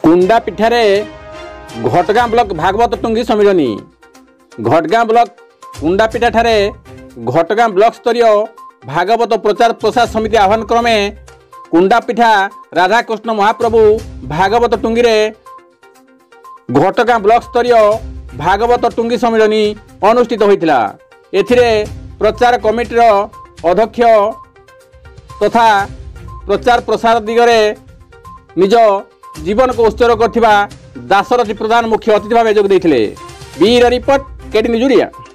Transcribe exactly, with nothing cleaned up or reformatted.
कुंडा पिठारे घटगाँ ब्लॉक भागवत टुंगी सम्मिलनी। घटगाँ ब्लॉक कुंडा पिठा ठारे घटगाँ ब्लॉक स्तरीय भागवत प्रचार प्रसार समिति आह्वान क्रमे कुंडा पिठा राधाकृष्ण महाप्रभु भागवत टुंगी रे घटगाँ ब्लॉक स्तरीय भागवत टुंगी सम्मिलनी अनुष्ठित होइतिला। एथिरे प्रचार कमिटीर अध्यक्ष तथा प्रचार प्रसार दिगरे निज जीवन को उत्सर्ग करथिबा दाशरथी प्रधान मुख्य अतिथि भाव जोग देथिले। बीर रिपोर्ट केडी निजुरिया।